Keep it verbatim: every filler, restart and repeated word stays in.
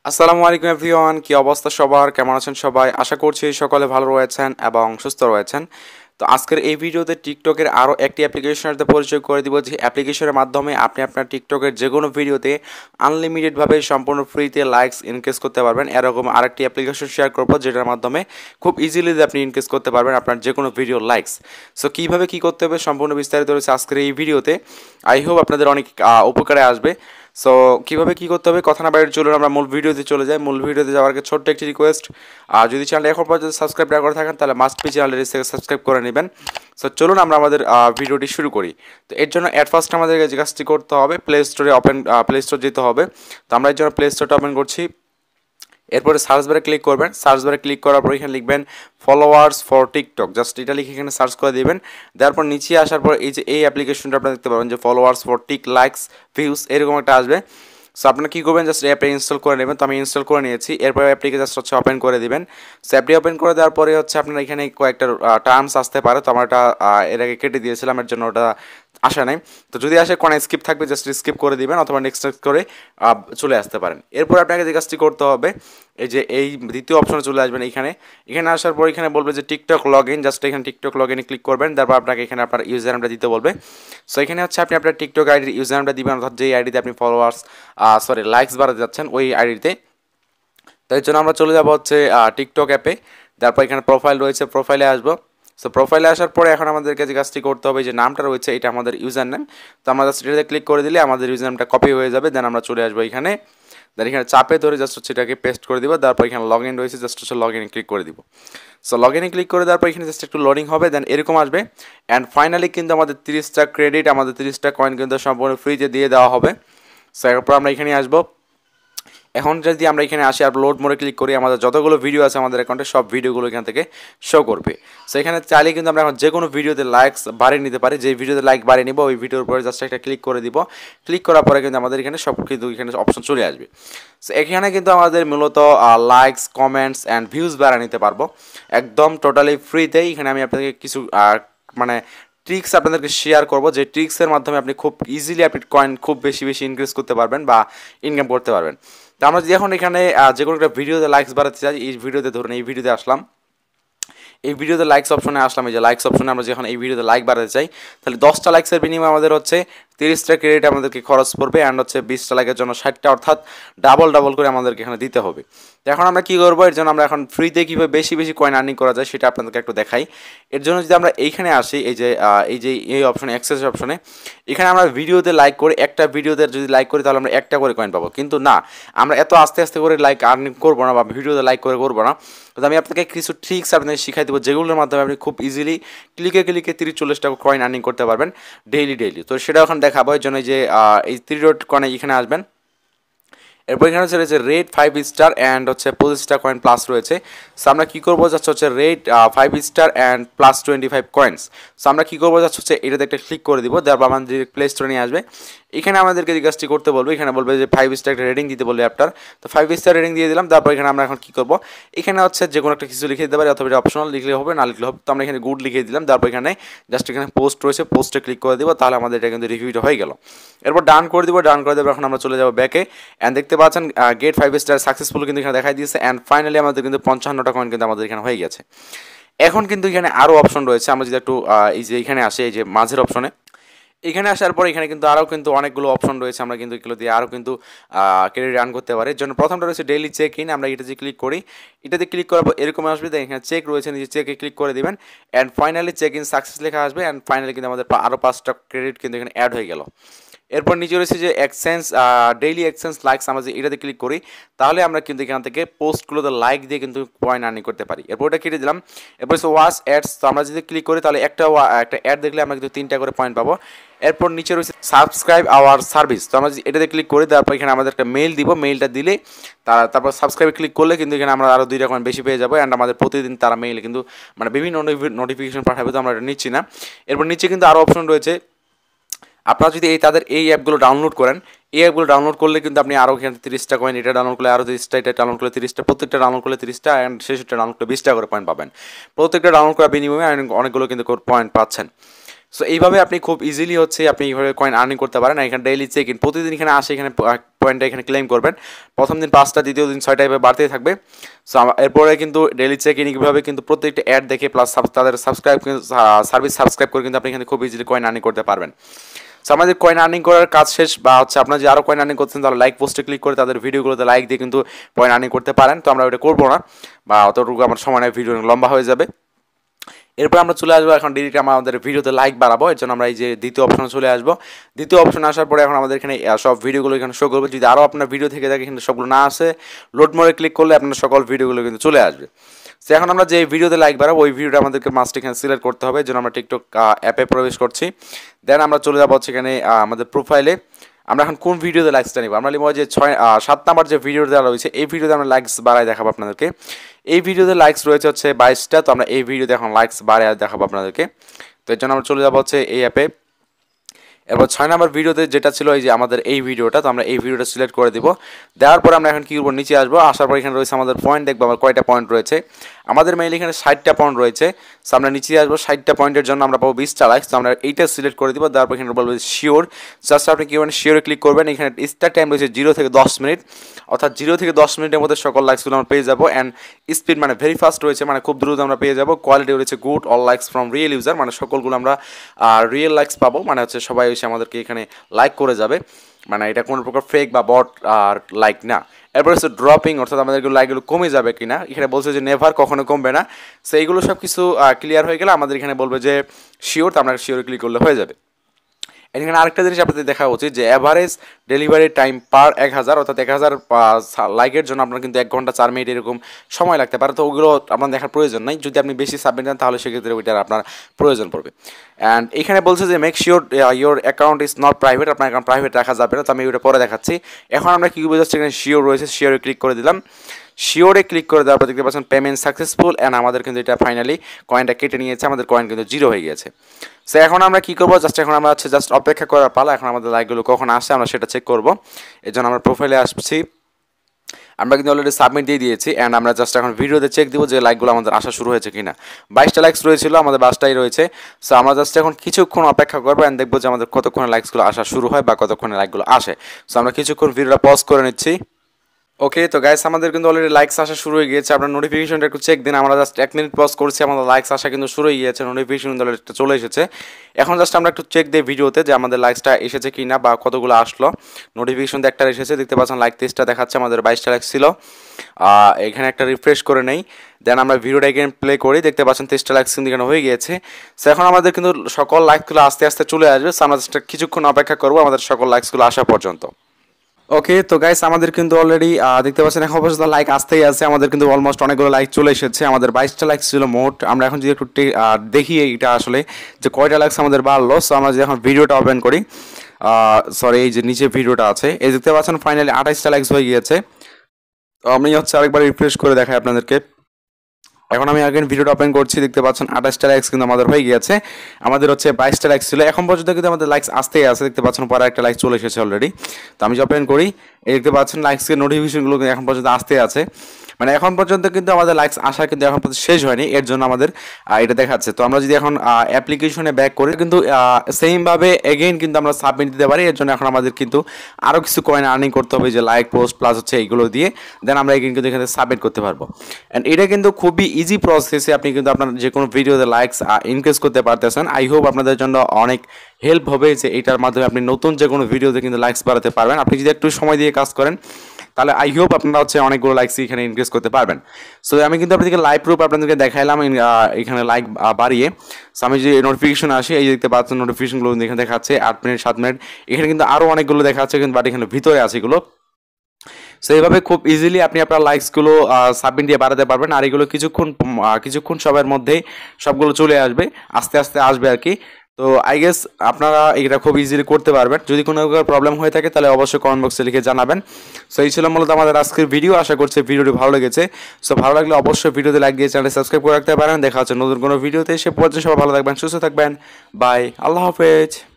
আসসালামু আলাইকুম এভরিওয়ান, কি অবস্থা সবার? কেমন আছেন সবাই? আশা করছি সকলে ভালো রয়েছেন এবং সুস্থ রয়েছেন। তো আজকের এই ভিডিওতে টিকটকের আরও একটি অ্যাপ্লিকেশনের সাথে পরিচয় করে দিব, যে অ্যাপ্লিকেশনের মাধ্যমে আপনি আপনার টিকটকের যে কোনো ভিডিওতে আনলিমিটেডভাবে সম্পূর্ণ ফ্রিতে লাইকস ইনক্রিজ করতে পারবেন। এরকম আরেকটি অ্যাপ্লিকেশন শেয়ার করবো, যেটার মাধ্যমে খুব ইজিলি আপনি ইনক্রিজ করতে পারবেন আপনার যে কোনো ভিডিও লাইকস। সো কীভাবে কী করতে হবে সম্পূর্ণ বিস্তারিত রয়েছে আজকের এই ভিডিওতে। আই হোপ আপনাদের অনেক আহ, উপকারে আসবে। সো কীভাবে কী করতে হবে কথা না বাইরে চলুন আমরা মূল ভিডিওতে চলে যাই। মূল ভিডিওতে যাওয়ার আগে ছোট্ট একটি রিকোয়েস্ট, আর যদি চ্যানেলটা এখন পর্যন্ত সাবস্ক্রাইব না করে থাকেন তাহলে মাস্ট বি চ্যানেলটি সাবস্ক্রাইব করে নেবেন। সো চলুন আমরা আমাদের ভিডিওটি শুরু করি। তো এর জন্য অ্যাট ফার্স্ট আমাদেরকে যে কাজটি করতে হবে, প্লে স্টোরে ওপেন প্লে স্টোর যেতে হবে। তো আমরা এর জন্য প্লে স্টোরটা ওপেন করছি। এরপরে সার্চ বারে ক্লিক করবেন। সার্চ বারে ক্লিক করার পর এখানে লিখবেন ফলোয়ার্স ফর টিকটক, জাস্ট এটা লিখে এখানে সার্চ করে দিবেন। তারপর নিচে আসার পর এই যে এই অ্যাপ্লিকেশনটা আপনারা দেখতে পাবেন যে followers for tik likes views এরকম একটা আসবে। সো আপনারা কী করবেন, জাস্ট অ্যাপটা ইনস্টল করে নেবেন। তো আমি ইনস্টল করে নিয়েছি। এরপর অ্যাপটিকে জাস্ট হচ্ছে ওপেন করে দিবেন। সো অ্যাপটি ওপেন করে দেওয়ার পরে হচ্ছে আপনার এখানে কয়েকটা টার্মস আসতে পারে। তো আমার এটা এর আগে কেটে দিয়েছিলাম, এর জন্য ওটা আসা নাই। তো যদি আসে কোনো স্কিপ থাকবে জাস্ট স্কিপ করে দিবেন, অথবা নেক্সট করে চলে আসতে পারেন। এরপর আপনাকে যে কাজটি করতে হবে, এই যে এই দ্বিতীয় অপশনে চলে আসবেন। এখানে এখানে আসার পর এখানে বলবে যে টিকটক লগ ইন, জাস্ট এখানে টিকটক লগ ইনে ক্লিক করবেন। তারপর আপনাকে এখানে আপনার ইউজার নামটা দিতে বলবে। সো এখানে হচ্ছে আপনি আপনার টিকটক আইডির ইউজার নামটা দিবেন, অর্থাৎ যেই আইডিতে আপনি ফলোয়ার্স সরি লাইকস বাড়াতে যাচ্ছেন ওই আইডিতে। তাই জন্য আমরা চলে যাব হচ্ছে টিকটক অ্যাপে। তারপর এখানে প্রোফাইল রয়েছে, প্রোফাইলে আসবো। সো প্রোফাইলে আসার পরে এখন আমাদেরকে যে কাজটি করতে হবে, যে নামটা রয়েছে এটা আমাদের ইউজার নেম। তো আমরা জাস্ট এটাতে ক্লিক করে দিলে আমাদের ইউজার নামটা কপি হয়ে যাবে। দেন আমরা চলে আসবো এখানে। দেন এখানে চাপে ধরে জাস্ট হচ্ছে এটাকে পেস্ট করে দিব। তারপর এখানে লগ ইন রয়েছে, জাস্ট হচ্ছে লগ ইনে ক্লিক করে দিব। সো লগ ইনে ক্লিক করে দেওয়ার পর এখানে জাস্ট একটু লোডিং হবে, দেন এরকম আসবে। অ্যান্ড ফাইনালি কিন্তু আমাদের তিরিশটা ক্রেডিট, আমাদের তিরিশটা কয়েন কিন্তু সম্পূর্ণ ফ্রিতে দিয়ে দেওয়া হবে। সো এরপর আমরা এখানে আসবো। এখন যদি আমরা এখানে আসি আর লোড মোডে ক্লিক করি, আমাদের যতগুলো ভিডিও আছে আমাদের অ্যাকাউন্টে সব ভিডিওগুলো এখান থেকে শো করবে। সো এখানে চাইলে কিন্তু আমরা এখন যে কোনো ভিডিওতে লাইকস বাড়িয়ে নিতে পারি। যে ভিডিওতে লাইক বাড়িয়ে নিব ওই ভিডিওর উপরে জাস্ট একটা ক্লিক করে দিব। ক্লিক করার পরে কিন্তু আমাদের এখানে সব কিন্তু এখানে অপশন চলে আসবে। সো এখানে কিন্তু আমাদের মূলত লাইকস কমেন্টস অ্যান্ড ভিউজ বাড়িয়ে নিতে পারবো একদম টোটালি ফ্রিতেই। এখানে আমি আপনাদেরকে কিছু মানে ট্রিক্স আপনাদেরকে শেয়ার করবো, যে ট্রিক্সের মাধ্যমে আপনি খুব ইজিলি আপনি কয়েন খুব বেশি বেশি ইনক্রিজ করতে পারবেন বা ইনকাম করতে পারবেন। তো আমরা যদি এখন এখানে যে কোনো একটা ভিডিওতে লাইকস বাড়াতে চাই, এই ভিডিওতে ধরুন এই ভিডিওতে আসলাম, এই ভিডিওতে লাইকস অপশনে আসলাম। এই যে লাইকস অপশনে আমরা যখন এই ভিডিওতে লাইক বাড়াতে চাই, তাহলে দশটা লাইকসের বিনিময়ে আমাদের হচ্ছে তিরিশটা ক্রেডিট আমাদেরকে খরচ পড়বে, অ্যান্ড হচ্ছে বিশটা লাইকের জন্য ষাটটা, অর্থাৎ ডাবল ডাবল করে আমাদেরকে এখানে দিতে হবে। তো এখন আমরা কী করবো, এর জন্য আমরা এখন ফ্রিতে কীভাবে বেশি বেশি কয়েন আর্নিং করা যায় সেটা আপনাদেরকে একটু দেখাই। এর জন্য যদি আমরা এইখানে আসি, এই যে এই যে এই অপশনে অ্যাক্সেস অপশনে, এখানে আমরা ভিডিওতে লাইক করে একটা ভিডিওতে যদি লাইক করি তাহলে আমরা একটা করে কয়েন পাবো। কিন্তু না, আমরা এত আস্তে আস্তে করে লাইক আর্নিং করবো না বা ভিডিওতে লাইক করে করবো না। তো আমি আপনাকে কিছু ট্রিক্স আপনাদের শিখাই দেবো, যেগুলোর মাধ্যমে আপনি খুব ইজিলি ক্লিকে ক্লিকে তিরিশ চল্লিশ টাকা কয়েন আর্নিং করতে পারবেন ডেইলি ডেইলি। তো সেটা এখন দেখাবো। এর জন্য যে এই থ্রি ডট কয়েনে এখানে আসবেন। এরপর এখানে হচ্ছে রয়েছে রেড ফাইভ স্টার অ্যান্ড হচ্ছে পঁচিশটা কয়েন প্লাস রয়েছে। সো আমরা কী করবো, যাচ্ছে হচ্ছে red five star and plus twenty five coins. So আমরা কী করবো, যাচ্ছে হচ্ছে এটাতে একটা ক্লিক করে দিব। তারপর আমাদের ডিরেক্ট প্লে স্টোরে নিয়ে আসবে। এখানে আমাদেরকে যে কাজটি করতে বলবো, এখানে বলবে যে ফাইভ স্টার একটা রেটিং দিতে বলবে অ্যাপটার। তো ফাইভ স্টার রেটিং দিয়ে দিলাম। তারপর এখানে আমরা এখন কী করবো, এখানে হচ্ছে যে কোনো একটা কিছু লিখে দিতে পারি, অথবা এটা অপশনাল লিখলে হবে, না লিখলে হবে। তো আমরা এখানে গুড লিখে দিলাম। তারপর এখানে জাস্ট এখানে পোস্ট রয়েছে, পোস্টে ক্লিক করে দিব, তাহলে আমাদের এটা কিন্তু রিভিউটা হয়ে গেল। এরপর ডান করে দিব। ডান করে দেবো। এখন আমরা চলে যাবো ব্যাকে, অ্যান্ড দেখতে পাচ্ছেন গেট ফাইভ স্টার সাকসেসফুল কিন্তু এখানে দেখাই দিয়েছে। অ্যান্ড ফাইনালি আমাদের কিন্তু পঞ্চান্নটা কয়েন কিন্তু আমাদের এখানে হয়ে গেছে। এখন কিন্তু এখানে আরও অপশন রয়েছে। আমরা যদি একটু এই যে এখানে আসি, এই যে মাঝের অপশনে, এখানে আসার পর এখানে কিন্তু আরও কিন্তু অনেকগুলো অপশন রয়েছে। আমরা কিন্তু এগুলো দিয়ে আরও কিন্তু ক্রেডিট রান করতে পারি। এর জন্য প্রথমটা রয়েছে ডেইলি চেক ইন। আমরা এটাতে ক্লিক করি। এটাতে ক্লিক করার পর এরকম আসবে, এখানে চেক রয়েছে, নিজে চেকে ক্লিক করে দেবেন। And finally check in success লেখা আসবে। অ্যান্ড ফাইনালি কিন্তু আমাদের আরও পাঁচটা ক্রেডিট কিন্তু এখানে অ্যাড হয়ে গেল। এরপর নিচে রয়েছে যে এক্সচেঞ্জ ডেইলি এক্সচেঞ্জ লাইকস, আমরা যে এটাতে ক্লিক করি তাহলে আমরা কিন্তু এখান থেকে পোস্টগুলোতে লাইক দিয়ে কিন্তু পয়েন্ট আর্নিং করতে পারি। এরপর ওটা কেটে দিলাম। এরপর হচ্ছে ওয়াচ অ্যাডস। তো আমরা যদি ক্লিক করি তাহলে একটা একটা অ্যাড দেখলে আমরা কিন্তু তিনটা করে পয়েন্ট পাবো। এরপর নিচে রয়েছে সাবস্ক্রাইব আওয়ার সার্ভিস। তো আমরা এটাতে ক্লিক করি, তারপর এখানে আমাদের একটা মেইল দিব, মেইলটা দিলে তারা তারপর সাবস্ক্রাইবে ক্লিক করলে কিন্তু এখানে আমরা আরও দুইটা কয়েন বেশি পেয়ে যাবো। অ্যান্ড আমাদের প্রতিদিন তারা মেইলে কিন্তু মানে বিভিন্ন নোটিফিকেশন পাঠাবে, তো আমরা এটা নিচ্ছি না। এরপর নিচে কিন্তু আরও অপশন রয়েছে। আপনারা যদি এই তাদের এই অ্যাপগুলো ডাউনলোড করেন, এই অ্যাপগুলো ডাউনলোড করলে কিন্তু আপনি আরও এখানে তিরিশটা কয়েন, এটা ডাউনলোড করলে আরও তিরিশটা, এটা ডাউনলোড করলে তিরিশটা, প্রত্যেকটা ডাউনলোড করলে তিরিশটা, অ্যান্ড শেষটা ডাউনলোড করলে বিশটা করে পয়েন্ট পাবেন। প্রত্যেকটা ডাউনলোড করার বিনিময়ে অনেকগুলো কিন্তু পয়েন্ট পাচ্ছেন। সো এইভাবে আপনি খুব ইজিলি হচ্ছে আপনি এইভাবে কয়েন আর্নিং করতে পারেন। এখানে ডেইলি চেক ইন প্রতিদিন এখানে আসে, এখানে পয়েন্টটা এখানে ক্লেম করবেন। প্রথম দিন পাঁচটা, দ্বিতীয় দিন ছয়টা, এভাবে বাড়তেই থাকবে। সো এরপরে কিন্তু ডেইলি চেক ইন এইভাবে কিন্তু প্রত্যেকটা অ্যাড দেখে প্লাস তাদের সাবস্ক্রাইব সার্ভিস সাবস্ক্রাইব করে কিন্তু আপনি এখানে খুব ইজিলি কয়েন আর্নিং করতে পারবেন। সো আমাদের কয়েন আর্নিং করার কাজ শেষ, বা হচ্ছে আপনার যে আরও কয়েন আর্নিং করছেন তাহলে লাইক পোস্টে ক্লিক করে তাদের ভিডিওগুলোতে লাইক দিয়ে কিন্তু কয়েন আর্নিং করতে পারেন। তো আমরা ওটা করবো না, বা অতটুকু আমার সময় নেই, ভিডিও লম্বা হয়ে যাবে। এরপর আমরা চলে আসবো এখন ডিরেক্ট আমাদের ভিডিওতে লাইক বাড়াবো। এর জন্য আমরা এই যে দ্বিতীয় অপশনে চলে আসবো। দ্বিতীয় অপশনে আসার পরে এখন আমাদের এখানে সব ভিডিওগুলো এখানে শো করবে। যদি আরও আপনার ভিডিও থেকে থাকে কিন্তু সবগুলো না আসে, লোড মোড়ে ক্লিক করলে আপনার সকল ভিডিওগুলো কিন্তু চলে আসবে। সো এখন আমরা যে ভিডিওতে লাইক বাড়াবো ওই ভিডিওটা আমাদেরকে মাস্ট এখানে সিলেক্ট করতে হবে। এর জন্য আমরা টিকটক অ্যাপে প্রবেশ করছি। দেন আমরা চলে যাবো হচ্ছে এখানে আমাদের প্রোফাইলে। আমরা এখন কোন ভিডিওতে লাইকসটা নিব, আমরা নিব যে ছয় সাত নাম্বার যে ভিডিওটা দেওয়া রয়েছে এই ভিডিওতে আমরা লাইকস বাড়ায় দেখাবো আপনাদেরকে। এই ভিডিওতে লাইকস রয়েছে হচ্ছে বাইশটা, তো আমরা এই ভিডিওতে এখন লাইকস বাড়ায় দেখাবো আপনাদেরকে। তো এর জন্য আমরা চলে যাবো হচ্ছে এই অ্যাপে। এরপর ছয় নাম্বার ভিডিওতে যেটা ছিল এই যে আমাদের এই ভিডিওটা, তো আমরা এই ভিডিওটা সিলেক্ট করে দিব। দেওয়ার পরে আমরা এখন কী করবো, নিচে আসবো। আসার পর এখানে রয়েছে আমাদের পয়েন্ট, দেখবো আমার কয়টা পয়েন্ট রয়েছে। আমাদের মেইল এখানে ষাটটা পয়েন্ট রয়েছে। সো আমরা নিচে আসবো, ষাটটা পয়েন্টের জন্য আমরা পাবো বিশটা লাইকস। তো আমরা এইটা সিলেক্ট করে দিব। দেওয়ার পর এখানে বলবো শিওর। জাস্ট আপনি কী করবেন, শিওরে ক্লিক করবেন। এখানে স্টার্ট টাইম রয়েছে জিরো থেকে দশ মিনিট, অর্থাৎ জিরো থেকে দশ মিনিটের মধ্যে সকল লাইকসগুলো আমরা পেয়ে যাবো। অ্যান্ড স্পিড মানে ভেরি ফাস্ট রয়েছে, মানে খুব দ্রুত আমরা পেয়ে যাবো। কোয়ালিটি রয়েছে good, all likes from real user, মানে সকলগুলো আমরা রিয়েল লাইকস পাবো, মানে হচ্ছে সবাই এসে আমাদেরকে এখানে লাইক করে যাবে, মানে এটা কোনো প্রকার ফেক বা বট আর লাইক না। এরপর হচ্ছে ড্রপিং, অর্থাৎ আমাদের লাইকগুলো কমে যাবে কিনা, এখানে বলছে যে নেভার, কখনো কমবে না। সো এইগুলো সব কিছু ক্লিয়ার হয়ে গেলে আমাদের এখানে বলবে যে শিওর, তো আমরা শিওরে ক্লিক করলে হয়ে যাবে। এখানে আরেকটা জিনিস আপনাদের দেখা উচিত যে অ্যাভারেজ ডেলিভারি টাইম পার এক হাজার, অর্থাৎ এক হাজার লাইকের জন্য আপনার কিন্তু এক ঘন্টা চার মিনিট এরকম সময় লাগতে পারে। তো ওগুলো আপনার দেখার প্রয়োজন নাই। যদি আপনি বেশি সাবমিট দেন তাহলে সেক্ষেত্রে ওইটার আপনার প্রয়োজন পড়বে। অ্যান্ড এখানে বলছে যে make sure your account is not private, আপনার অ্যাকাউন্ট প্রাইভেট রাখা যাবে না। তো আমি ওইটা পরে দেখাচ্ছি। এখন আমরা কী বুঝাচ্ছি, এখানে শিওর রয়েছে, শিওরে ক্লিক করে দিলাম। শিওরে ক্লিক করে দেওয়ার পর দেখতে পাচ্ছেন পেমেন্ট সাকসেসফুল, অ্যান্ড আমাদের কিন্তু এটা ফাইনালি কয়েনটা কেটে নিয়েছে, আমাদের কয়েন কিন্তু জিরো হয়ে গিয়েছে। সো এখন আমরা কী করবো, জাস্ট এখন আমরা হচ্ছে জাস্ট অপেক্ষা করার পালা। এখন আমাদের লাইকগুলো কখন আসে আমরা সেটা চেক করবো। এর জন্য আমরা প্রোফাইলে আসছি। আমরা কিন্তু অলরেডি সাবমিট দিয়ে দিয়েছি। অ্যান্ড আমরা জাস্ট এখন ভিডিওতে চেক দিব যে লাইকগুলো আমাদের আসা শুরু হয়েছে কিনা। বাইশটা লাইকস রয়েছিল, আমাদের বাইশটাই রয়েছে। সো আমরা জাস্ট এখন কিছুক্ষণ অপেক্ষা করবো অ্যান্ড দেখবো যে আমাদের কতক্ষণে লাইকসগুলো আসা শুরু হয় বা কতক্ষণে লাইকগুলো আসে। সো আমরা কিছুক্ষণ ভিডিওটা পজ করে নিচ্ছি। ওকে, তো গাইস আমাদের কিন্তু অলরেডি লাইকস আসা শুরু হয়ে গিয়েছে। আপনার নোটিফিকেশনটা একটু চেক দিন। আমরা জাস্ট এক মিনিট পজ করছি, আমাদের লাইকস আসা কিন্তু শুরু হয়ে গিয়েছে, নোটিফিকেশন অলরেডি চলে এসেছে। এখন জাস্ট আমরা একটু চেক দিই ভিডিওতে যে আমাদের লাইকসটা এসেছে কি না বা কতগুলো আসলো। নোটিফিকেশন একটা এসেছে, দেখতে পাচ্ছেন লাইক তেইশটা দেখাচ্ছে, আমাদের বাইশটা লাইকস ছিল। এখানে একটা রিফ্রেশ করে নেই, দেন আমরা ভিডিওটা এগেন প্লে করি, দেখতে পাচ্ছেন তেইশটা লাইকস কিন্তু এখানে হয়ে গিয়েছে। সো এখন আমাদের কিন্তু সকল লাইকসগুলো আস্তে আস্তে চলে আসবে। সো আমরা জাস্ট কিছুক্ষণ অপেক্ষা করবো আমাদের সকল লাইকসগুলো আসা পর্যন্ত। ওকে, তো গাইস আমাদের কিন্তু অলরেডি দেখতে পাচ্ছেন এখন পর্যন্ত লাইক আসতেই আছে। আমাদের কিন্তু অলমোস্ট অনেকগুলো লাইক চলে এসেছে। আমাদের বাইশটা লাইক ছিল মোট। আমরা এখন যদি একটু দেখি এইটা আসলে যে কয়টা লাইকস আমাদের বাড়লো। সো আমরা যদি এখন ভিডিওটা ওপেন করি, সরি এই যে নিচে ভিডিওটা আছে, এই দেখতে পাচ্ছেন ফাইনালি আঠাইশটা লাইকস হয়ে গিয়েছে। তো আমি হচ্ছে আরেকবার রিফ্রেশ করে দেখাই আপনাদেরকে। এখন আমি আগের ভিডিওটা ওপেন করছি, দেখতে পাচ্ছেন আঠাশটা লাইকস কিন্তু আমাদের হয়ে গিয়েছে। আমাদের হচ্ছে বাইশটা লাইকস ছিল, এখন পর্যন্ত কিন্তু আমাদের লাইকস আসতেই আছে। দেখতে পাচ্ছেন পরে একটা লাইক চলে এসেছে অলরেডি। তো আমি ওপেন করি, এই দেখতে পাচ্ছেন লাইকসের নোটিফিকেশনগুলো কিন্তু এখন পর্যন্ত আসতে আছে। মানে এখন পর্যন্ত কিন্তু আমাদের লাইকস আসা কিন্তু এখন পর্যন্ত শেষ হয়নি, এর জন্য আমাদের এটা দেখাচ্ছে। তো আমরা যদি এখন অ্যাপ্লিকেশনে ব্যাক করি কিন্তু সেমভাবে এগেইন কিন্তু আমরা সাবমিট দিতে পারি। এর জন্য এখন আমাদের কিন্তু আরও কিছু কয়েন আর্নিং করতে হবে, যে লাইক পোস্ট প্লাস হচ্ছে এইগুলো দিয়ে, দেন আমরা এগেইন কিন্তু এখানে সাবমিট করতে পারবো। অ্যান্ড এটা কিন্তু খুবই ইজি প্রসেসে আপনি কিন্তু আপনার যে কোনো ভিডিওতে লাইকস ইনক্রিজ করতে পারতেছেন। আই হোপ আপনাদের জন্য অনেক হেল্প হবে যে এটার মাধ্যমে আপনি নতুন যে কোনো ভিডিওতে কিন্তু লাইকস বাড়াতে পারবেন। আপনি যদি একটু সময় দিয়ে কাজ করেন তাহলে আই হোপ আপনারা হচ্ছে অনেকগুলো লাইকস এখানে ইনক্রিজ করতে পারবেন। সো আমি কিন্তু আপনাদেরকে লাইভ প্রুফ আপনাদেরকে দেখাইলাম এখানে লাইক বাড়িয়ে। সো আমি যে নোটিফিকেশন আসি, এই দেখতে পাচ্ছেন নোটিফিকেশনগুলো এখানে দেখাচ্ছে আট মিনিট সাত মিনিট, এখানে কিন্তু আরও অনেকগুলো দেখাচ্ছে কিন্তু বাট এখানে ভিতরে আছে এগুলো। সো এইভাবে খুব ইজিলি আপনি আপনার লাইকসগুলো সাবমিট দিয়ে বাড়াতে পারবেন। আর এগুলো কিছুক্ষণ কিছুক্ষণ সময়ের মধ্যেই সবগুলো চলে আসবে, আস্তে আস্তে আসবে আর কি। তো আই গেস আপনারা এটা খুব ইজিলি করতে পারবেন। যদি কোনো প্রবলেম হয়ে থাকে তাহলে অবশ্যই কমেন্ট বক্সে লিখে জানাবেন। সো এই ছিল মূলত আমাদের আজকের ভিডিও। আশা করছি ভিডিওটি ভালো লেগেছে। সো ভালো লাগলে অবশ্যই ভিডিওতে লাইক দিয়ে চ্যানেল সাবস্ক্রাইব করে রাখতে পারেন। দেখা হচ্ছে নতুন কোনো ভিডিওতে। সে পর্যন্ত সবাই ভালো থাকবেন, সুস্থ থাকবেন। বাই, আল্লাহ হাফেজ।